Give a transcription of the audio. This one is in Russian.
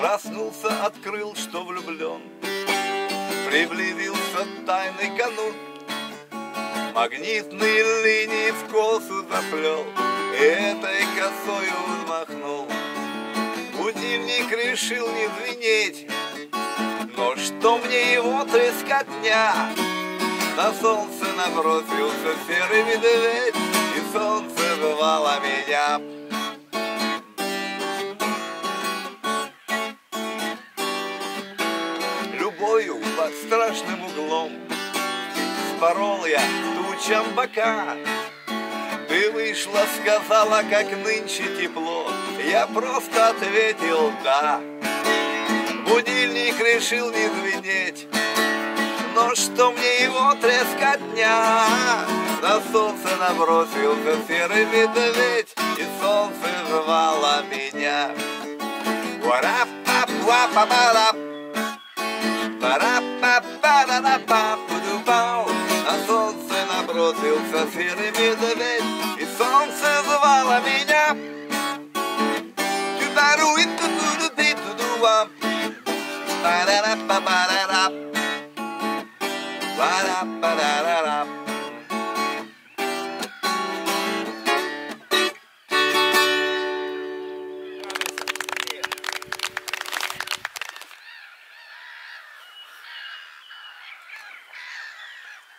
Проснулся, открыл, что влюблен. Приблизился тайный канун. Магнитные линии в косу заплел, этой косою взмахнул. Будильник решил не звенеть, но что мне его трескотня? На солнце набросился серый медведь, и солнце звало меня. Любовью под страшным углом спорол я тучам бока. Ты вышла, сказала, как нынче тепло, я просто ответил «да». Будильник решил не звенеть, но что мне его трескотня? На солнце набросился серый медведь, и солнце звало меня. Уара-па-па-па-па-па, пара-па-па-да-да-па-пу-ду-пау. На солнце набросился серый медведь, и солнце звало меня. Ту-дару-и-ту-ту-ду-ти-ту-ду-ам, па-да-да-па-па-да-да, па-да-па-да-да-да.